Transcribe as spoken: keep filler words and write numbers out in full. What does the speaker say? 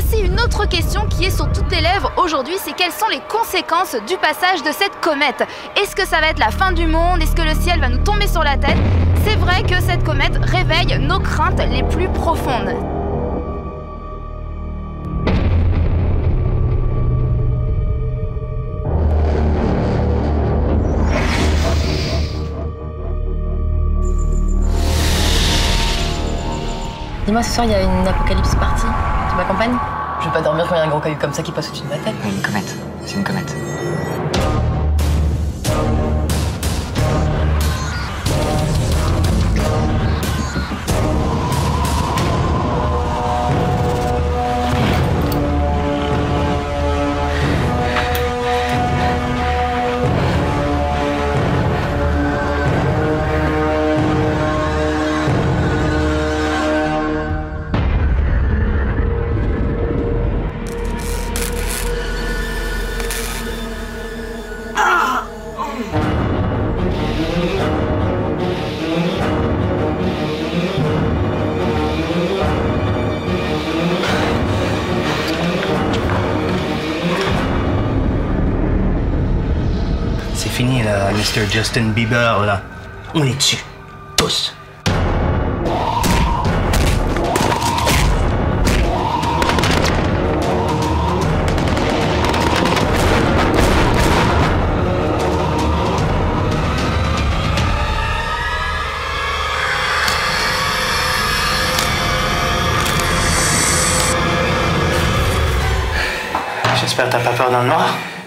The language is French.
aussi une autre question qui est sur toutes les lèvres aujourd'hui, c'est quelles sont les conséquences du passage de cette comète? Est-ce que ça va être la fin du monde? Est-ce que le ciel va nous tomber sur la tête? C'est vrai que cette comète réveille nos craintes les plus profondes. Dis-moi, ce soir, il y a une apocalypse party. Tu m'accompagnes? Je vais pas dormir quand il y a un gros caillou comme ça qui passe au-dessus de ma tête. Une comète. C'est une comète. C'est fini là, mister Justin Bieber là. On est dessus. Tous. J'espère que t'as pas peur dans le noir.